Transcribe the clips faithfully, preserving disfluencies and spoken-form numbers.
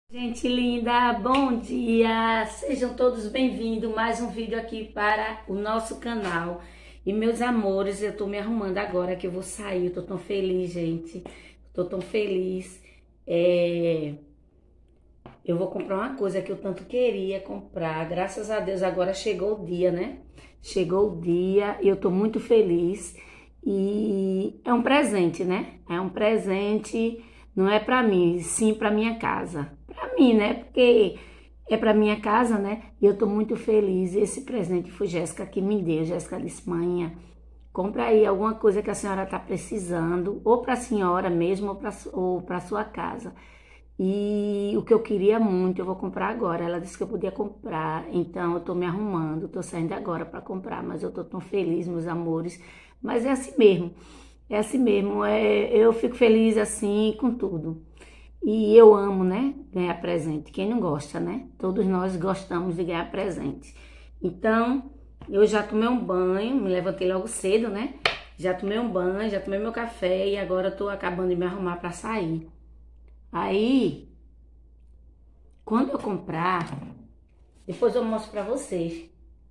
Gente linda, bom dia! Sejam todos bem-vindos, mais um vídeo aqui para o nosso canal. E meus amores, eu tô me arrumando agora que eu vou sair, eu tô tão feliz, gente. Tô tão feliz. É... Eu vou comprar uma coisa que eu tanto queria comprar. Graças a Deus agora chegou o dia, né? Chegou o dia e eu tô muito feliz. E é um presente, né? É um presente, não é pra mim, sim pra minha casa. Pra mim, né? Porque é pra minha casa, né? E eu tô muito feliz. Esse presente foi Jéssica que me deu. Jéssica disse: manhã, compra aí alguma coisa que a senhora tá precisando, ou pra senhora mesmo, ou pra, ou pra sua casa. E o que eu queria muito, eu vou comprar agora. Ela disse que eu podia comprar, então eu tô me arrumando, tô saindo agora pra comprar, mas eu tô tão feliz, meus amores. Mas é assim mesmo, é assim mesmo, é, eu fico feliz assim com tudo. E eu amo, né, ganhar presente. Quem não gosta, né? Todos nós gostamos de ganhar presente. Então, eu já tomei um banho, me levantei logo cedo, né? Já tomei um banho, já tomei meu café e agora eu tô acabando de me arrumar pra sair. Aí, quando eu comprar, depois eu mostro pra vocês.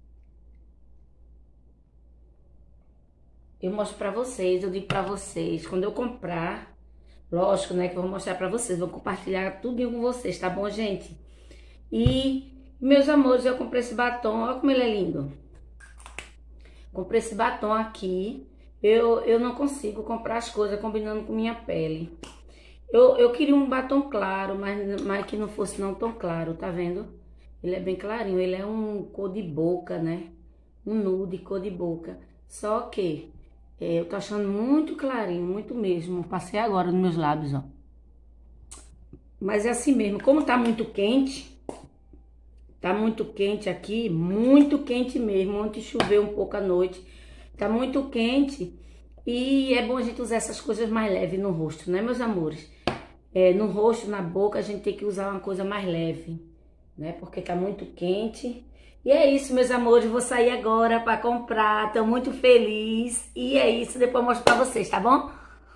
Eu mostro pra vocês, eu digo pra vocês, quando eu comprar, lógico, né, que eu vou mostrar pra vocês, vou compartilhar tudo com vocês, tá bom, gente? E, meus amores, eu comprei esse batom, olha como ele é lindo. Comprei esse batom aqui, eu, eu não consigo comprar as coisas combinando com minha pele. Eu, eu queria um batom claro, mas, mas que não fosse não tão claro, tá vendo? Ele é bem clarinho, ele é um cor de boca, né? Um nude cor de boca. Só que é, eu tô achando muito clarinho, muito mesmo. Passei agora nos meus lábios, ó. Mas é assim mesmo, como tá muito quente, tá muito quente aqui, muito quente mesmo. Ontem choveu um pouco à noite, tá muito quente. E é bom a gente usar essas coisas mais leves no rosto, né, meus amores? É, no rosto, na boca, a gente tem que usar uma coisa mais leve, né? Porque tá muito quente. E é isso, meus amores. Vou sair agora pra comprar. Tô muito feliz. E é isso. Depois eu mostro pra vocês, tá bom?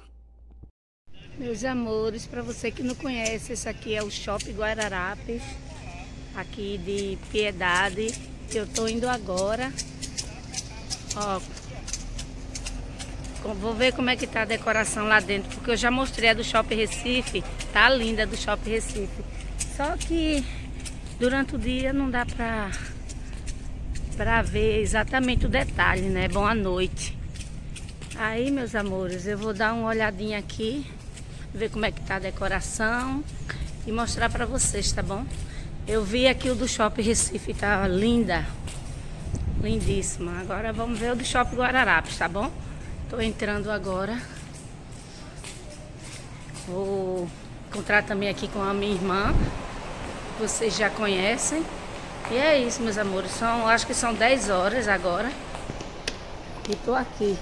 Meus amores, pra você que não conhece, esse aqui é o Shopping Guararapes, aqui de Piedade. Eu tô indo agora. Ó. Vou ver como é que tá a decoração lá dentro, porque eu já mostrei a do Shopping Recife, tá linda, do Shopping Recife. Só que durante o dia não dá pra, pra ver exatamente o detalhe, né? Boa noite. Aí, meus amores, eu vou dar uma olhadinha aqui, ver como é que tá a decoração e mostrar pra vocês, tá bom? Eu vi aqui o do Shopping Recife, tá linda, lindíssima. Agora vamos ver o do Shopping Guararapes, tá bom? Tô entrando agora. Vou encontrar também aqui com a minha irmã. Vocês já conhecem. E é isso, meus amores. São, acho que são dez horas agora. E tô aqui.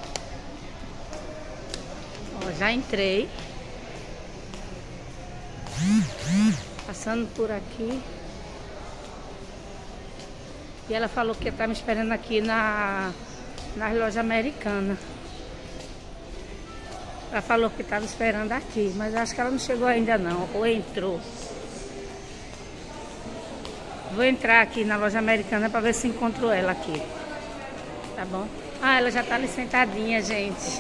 Ó, já entrei. Passando por aqui. E ela falou que ia estar me esperando aqui na, na loja americana. Ela falou que estava esperando aqui, mas acho que ela não chegou ainda não, ou entrou. Vou entrar aqui na loja americana para ver se encontro ela aqui. Tá bom? Ah, ela já tá ali sentadinha, gente.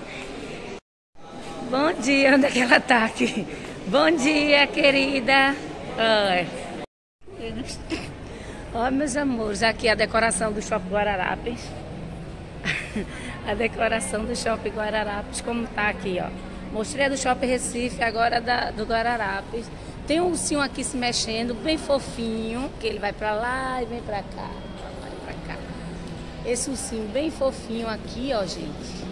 Bom dia, onde é que ela tá aqui? Bom dia, querida. Oi. Ó, meus amores, aqui a decoração do Shopping Guararapes. A decoração do Shopping Guararapes, como tá aqui, ó. Mostrei a do Shopping Recife, agora da, do Guararapes. Tem um ursinho aqui se mexendo, bem fofinho, que ele vai pra lá e vem pra cá, vai pra cá. Esse ursinho bem fofinho aqui, ó, gente.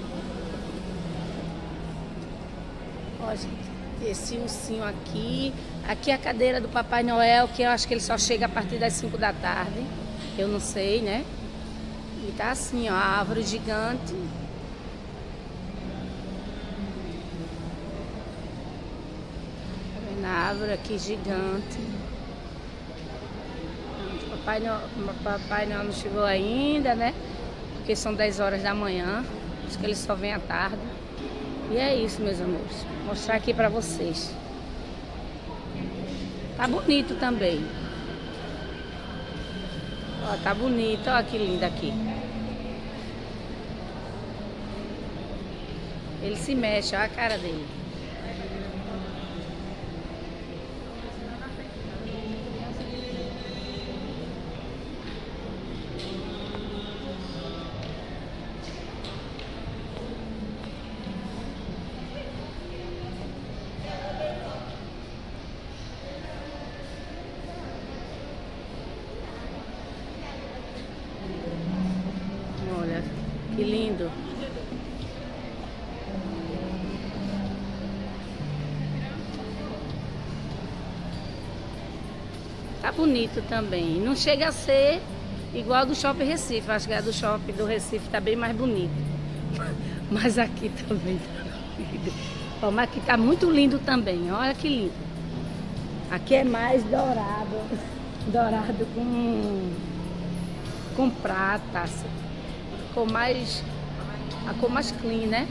Ó, gente, esse ursinho aqui. Aqui é a cadeira do Papai Noel, que eu acho que ele só chega a partir das cinco da tarde. Eu não sei, né? E tá assim, ó, a árvore gigante. Tá vendo a árvore aqui gigante? O Papai Noel, Papai Noel não chegou ainda, né? Porque são dez horas da manhã. Acho que ele só vem à tarde. E é isso, meus amores. Vou mostrar aqui pra vocês. Tá bonito também. Ó, tá bonito. Ó, que lindo aqui. Ele se mexe, ó a cara dele. Olha, que lindo. Tá bonito também. Não chega a ser igual do Shopping Recife. Acho que a do Shopping do Recife tá bem mais bonito. Mas aqui também tá lindo. Ó, mas aqui tá muito lindo também. Olha que lindo. Aqui é mais dourado. Dourado com, com prata. A cor mais, a cor mais clean, né?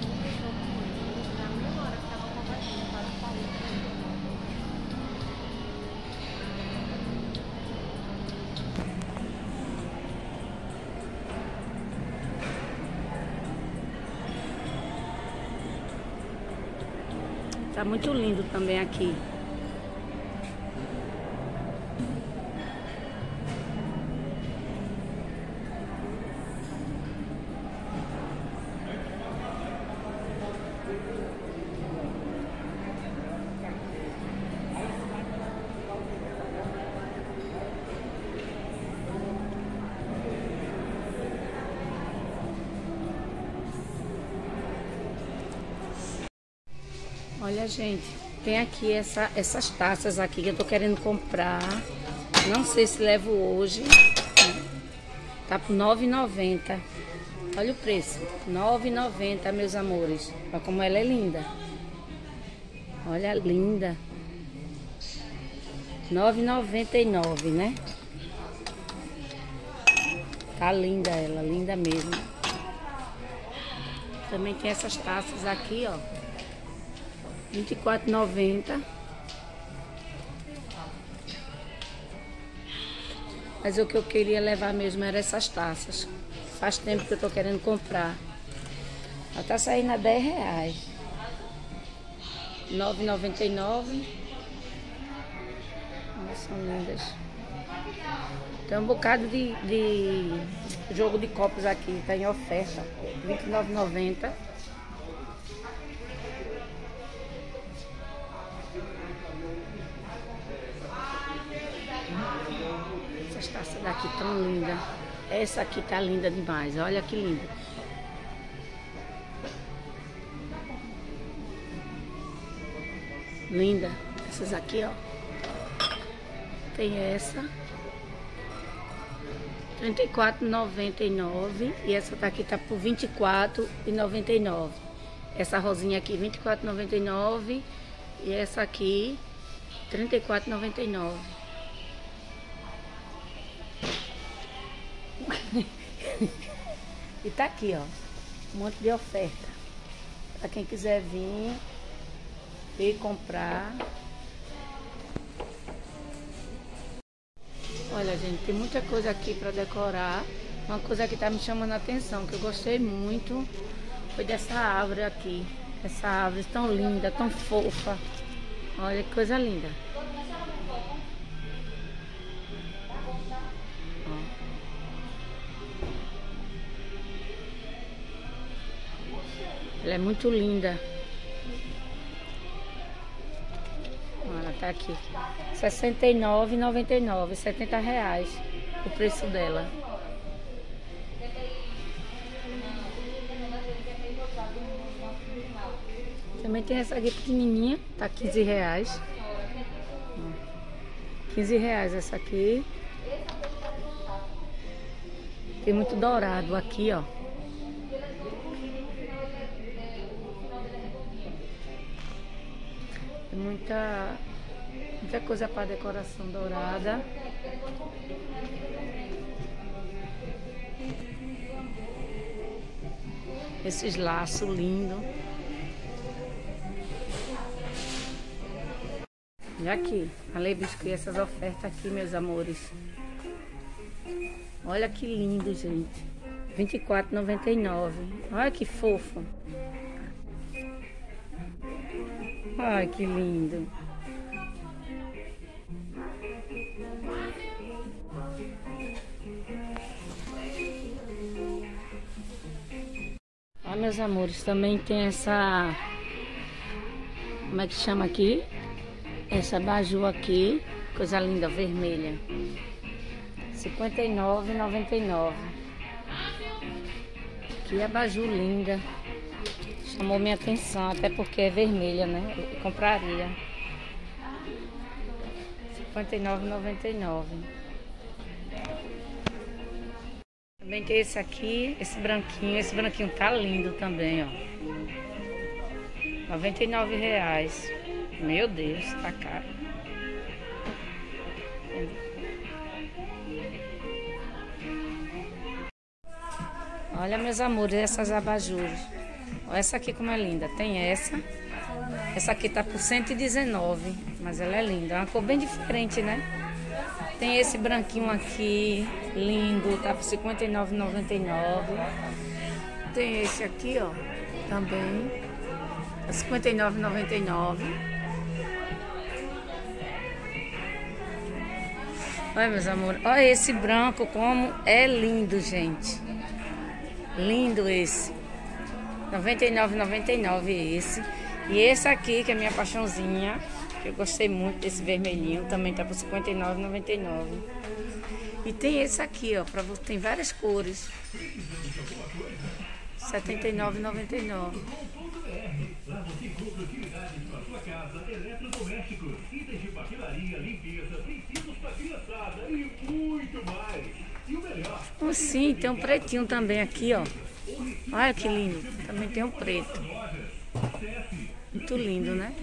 Tá muito lindo também aqui. Olha, gente, tem aqui essa, essas taças aqui que eu tô querendo comprar. Não sei se levo hoje. Tá por nove reais e noventa centavos. Olha o preço. nove reais e noventa centavos, meus amores. Olha como ela é linda. Olha, linda. nove reais e noventa e nove centavos, né? Tá linda ela, linda mesmo. Também tem essas taças aqui, ó. vinte e quatro reais e noventa centavos. Mas o que eu queria levar mesmo era essas taças. Faz tempo que eu tô querendo comprar. Ela tá saindo a dez reais. nove reais e noventa e nove centavos. Olha, são lindas. Tem um bocado de, de jogo de copos aqui. Tá em oferta. vinte e nove reais e noventa centavos. Essas taças daqui tão linda. Essa aqui tá linda demais. Olha que linda. Linda. Essas aqui, ó. Tem essa. trinta e quatro reais e noventa e nove centavos. E essa daqui tá por vinte e quatro reais e noventa e nove centavos. Essa rosinha aqui, vinte e quatro reais e noventa e nove centavos. E essa aqui, trinta e quatro reais e noventa e nove centavos. E tá aqui, ó, um monte de oferta para quem quiser vir e comprar. Olha, gente, tem muita coisa aqui para decorar. Uma coisa que tá me chamando a atenção, que eu gostei muito, foi dessa árvore aqui. Essa árvore tão linda, tão fofa. Olha que coisa linda. Ela é muito linda. Ela tá aqui. sessenta e nove reais e noventa e nove centavos. setenta reais o preço dela. Também tem essa aqui pequenininha. Tá quinze reais. quinze reais essa aqui. Tem muito dourado aqui, ó. Tem muita, muita coisa para decoração dourada. Esses laços lindos. Olha aqui, Ale Biscuit, essas ofertas aqui, meus amores. Olha que lindo, gente. vinte e quatro reais e noventa e nove centavos. Olha que fofo. Olha que lindo. Olha, meus amores, também tem essa... Como é que chama aqui? Essa abajur aqui. Coisa linda, vermelha. cinquenta e nove reais e noventa e nove centavos. Que abajur linda. Chamou minha atenção, até porque é vermelha, né? Eu compraria. cinquenta e nove reais e noventa e nove centavos. Também tem esse aqui, esse branquinho. Esse branquinho tá lindo também, ó. noventa e nove reais. Meu Deus, tá caro. Olha, meus amores, essas abajures. Olha essa aqui como é linda. Tem essa. Essa aqui tá por cento e dezenove, mas ela é linda. É uma cor bem diferente, né? Tem esse branquinho aqui, lindo, tá por cinquenta e nove reais e noventa e nove centavos. Tem esse aqui, ó, também, tá cinquenta e nove reais e noventa e nove centavos. Olha, meus amores, olha esse branco como é lindo, gente. Lindo esse. noventa e nove reais e noventa e nove centavos esse. E esse aqui, que é minha paixãozinha, que eu gostei muito desse vermelhinho, também tá por cinquenta e nove reais e noventa e nove centavos. E tem esse aqui, ó, pra você, tem várias cores. setenta e nove reais e noventa e nove centavos. Oh, sim, tem um pretinho também aqui, ó. Olha que lindo. Também tem um preto. Muito lindo, né?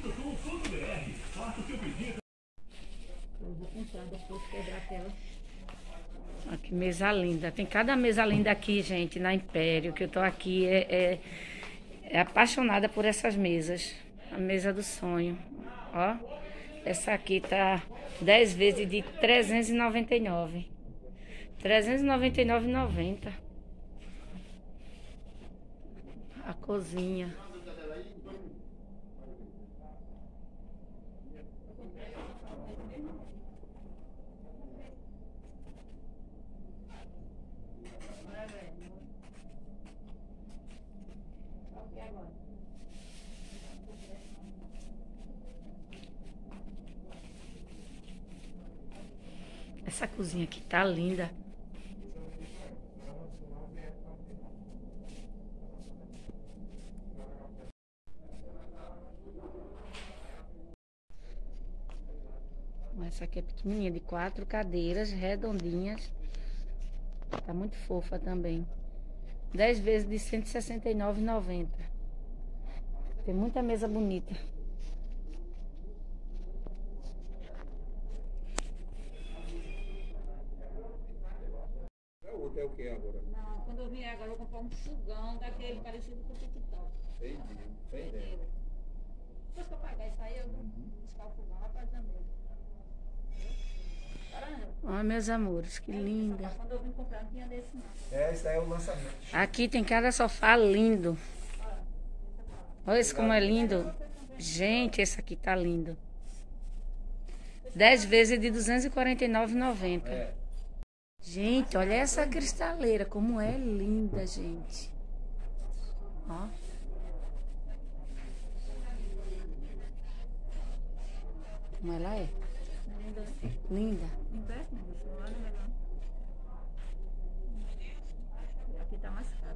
Eu vou comprar depois, quebrar a tela. Olha que mesa linda. Tem cada mesa linda aqui, gente, na Império, que eu tô aqui. É, é, é apaixonada por essas mesas. A mesa do sonho. Ó. Essa aqui tá dez vezes de trezentos e noventa e nove reais. trezentos e noventa e nove reais e noventa centavos. A cozinha. Essa cozinha aqui tá linda. Essa aqui é pequenininha, de quatro cadeiras redondinhas. Tá muito fofa também. dez vezes de cento e sessenta e nove reais e noventa centavos. Tem muita mesa bonita. É o que agora? Não, quando eu vier agora eu vou comprar um fogão daquele parecido com o TikTok. Entendi, entendi. Depois que eu pagar isso aí, eu vou buscar o fogão lá pra Zambuja. Olha, meus amores, que linda. Quando eu vim comprar, não tinha desse não. É, isso aí é o lançamento. Aqui tem cada sofá lindo. Olha esse como é lindo. Gente, esse aqui tá lindo. dez vezes de duzentos e quarenta e nove reais e noventa centavos. É. Gente, olha essa cristaleira, como é linda, gente. Ó. Como ela é. Linda. Linda. Inverno, olha melhor. Aqui tá mais caro.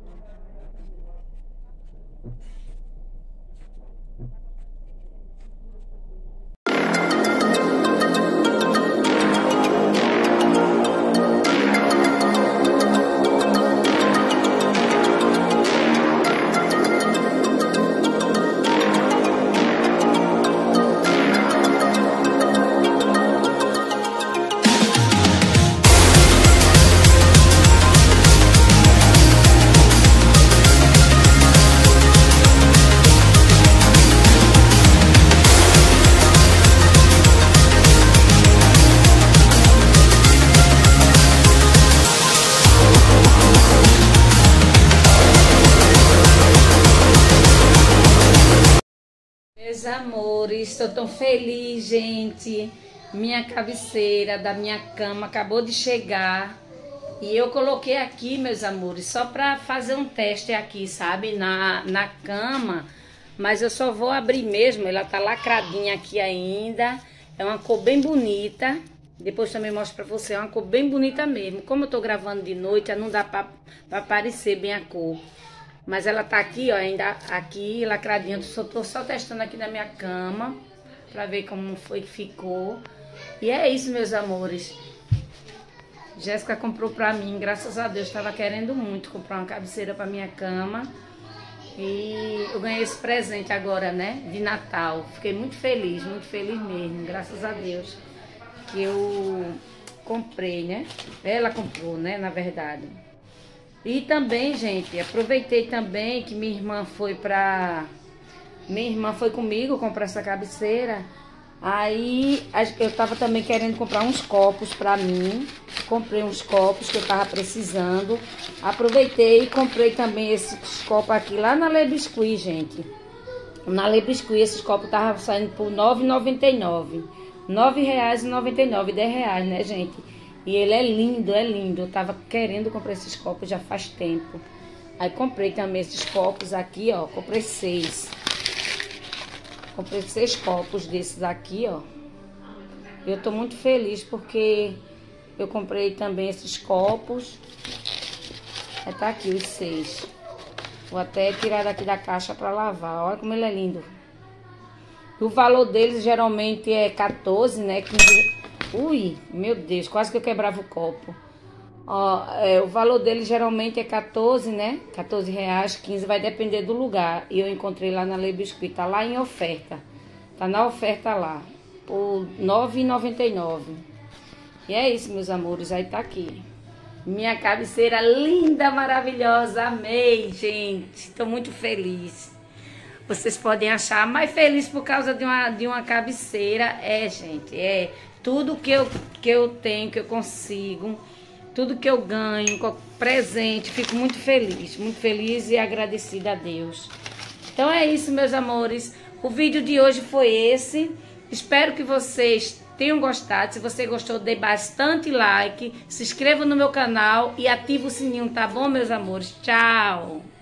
Meus amores, estou tão feliz, gente. Minha cabeceira da minha cama acabou de chegar. E eu coloquei aqui, meus amores, só para fazer um teste aqui, sabe? Na, na cama. Mas eu só vou abrir mesmo, ela tá lacradinha aqui ainda. É uma cor bem bonita. Depois também mostro pra você, é uma cor bem bonita mesmo. Como eu tô gravando de noite, não dá pra, pra aparecer bem a cor. Mas ela tá aqui, ó, ainda aqui, lacradinha. Eu só tô só testando aqui na minha cama, pra ver como foi que ficou. E é isso, meus amores. Jéssica comprou pra mim, graças a Deus. Tava querendo muito comprar uma cabeceira pra minha cama. E eu ganhei esse presente agora, né, de Natal. Fiquei muito feliz, muito feliz mesmo, graças a Deus. Que eu comprei, né? Ela comprou, né, na verdade. E também, gente, aproveitei também que minha irmã foi pra... Minha irmã foi comigo comprar essa cabeceira. Aí eu tava também querendo comprar uns copos pra mim. Comprei uns copos que eu tava precisando. Aproveitei e comprei também esses copos aqui lá na Le Biscuit, gente. Na Le Biscuit esses copos estavam saindo por nove reais e noventa e nove centavos. nove reais e noventa e nove centavos, dez reais, né, gente? E ele é lindo, é lindo. Eu tava querendo comprar esses copos já faz tempo. Aí comprei também esses copos aqui, ó. Comprei seis. Comprei seis copos desses aqui, ó. Eu tô muito feliz porque eu comprei também esses copos. Aí tá aqui os seis. Vou até tirar daqui da caixa pra lavar. Olha como ele é lindo. O valor deles geralmente é quatorze, né? quinze... Ui, meu Deus, quase que eu quebrava o copo. Ó, é, o valor deles geralmente é quatorze, né? quatorze reais, quinze, vai depender do lugar. E eu encontrei lá na Le Biscuit, tá lá em oferta. Tá na oferta lá, por nove reais e noventa e nove centavos. E é isso, meus amores, aí tá aqui. Minha cabeceira linda, maravilhosa, amei, gente. Tô muito feliz. Vocês podem achar mais feliz por causa de uma, de uma cabeceira. É, gente, é tudo que eu, que eu tenho, que eu consigo, tudo que eu ganho, presente, fico muito feliz, muito feliz e agradecida a Deus. Então é isso, meus amores. O vídeo de hoje foi esse. Espero que vocês tenham gostado. Se você gostou, dê bastante like, se inscreva no meu canal e ative o sininho, tá bom, meus amores? Tchau!